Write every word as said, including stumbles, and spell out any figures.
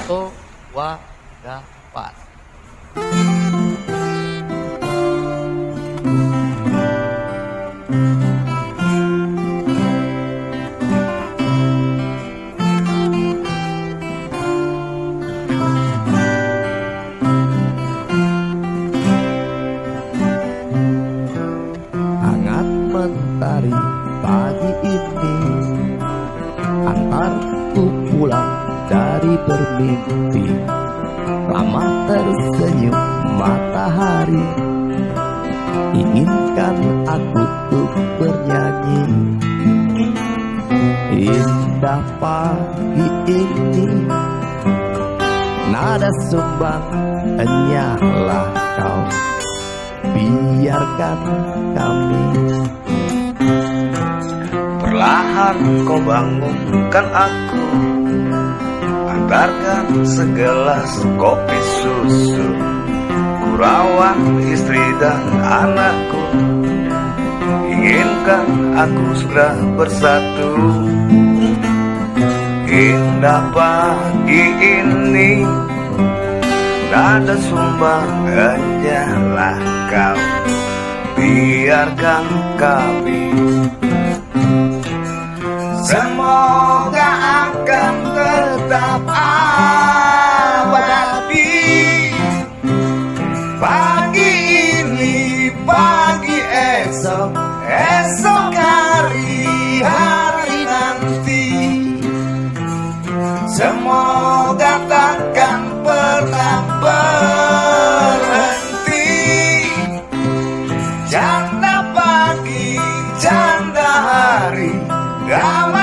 satu, dua, tiga, empat. Hangat mentari pagi ini, antarku pulang dari bermimpi. Lama tersenyum matahari, inginkan aku untuk bernyanyi. Indah pagi ini, nada sumbang hanyalah kau. Biarkan kami. Perlahan kau bangunkan aku, antarkan segelas kopi susu. Kurawat istri dan anakku, inginkan aku segera bersatu. Indah pagi ini, nada sumbang hanyalah kau. Biarkan kami. Semoga akan tetap abadi. Pagi ini, pagi esok, esok hari, hari nanti. Semoga takkan pernah berhenti. Janda pagi, janda hari, damai